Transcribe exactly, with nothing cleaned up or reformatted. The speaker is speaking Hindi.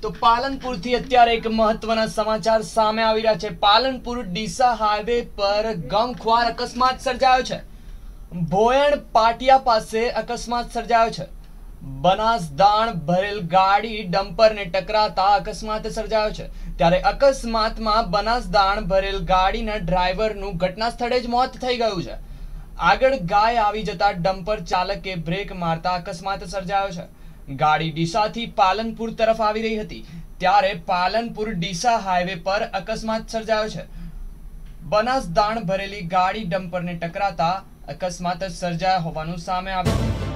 तो पालनपुर थी अत्यारे एक महत्वना समाचार सामे आवी रह्या छे। पालनपुर डीसा हाईवे पर गमख्वार अकस्मात सर्जायो छे। भोयण पाटिया पासे अकस्मात सर्जायो छे। बनास दाण भरेल गाड़ी डंपर ने टकराता अकस्मात सर्जायो छे। त्यारे अकस्मात में बनास दाण भरेल गाड़ी ना ड्राइवर नु घटना स्थळे ज मौत थई गयुं छे। आगळ गाय आवी जता डंपर चालके ब्रेक मारता अकस्मात सर्जायो छे। गाड़ी डीसा थी पालनपुर तरफ आवी रही हती त्यारे पालनपुर डीसा हाईवे पर अकस्मात सर्जायो छे। बनास दाण भरेली गाड़ी डंपर ने टकराता अकस्मात सर्जाया होवानुं सामे आव्युं।